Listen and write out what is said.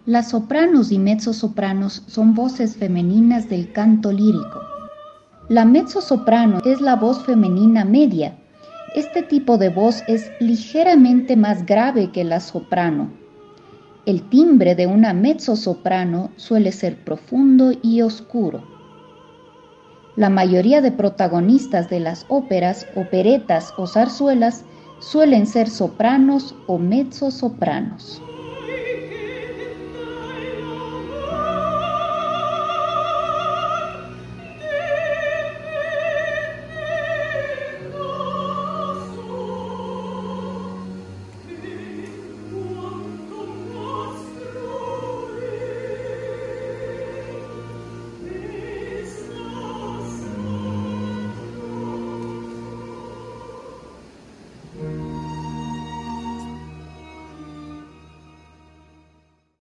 Las sopranos y mezzosopranos son voces femeninas del canto lírico. La mezzosoprano es la voz femenina media. Este tipo de voz es ligeramente más grave que la soprano. El timbre de una mezzosoprano suele ser profundo y oscuro. La mayoría de protagonistas de las óperas, operetas o zarzuelas suelen ser sopranos o mezzosopranos.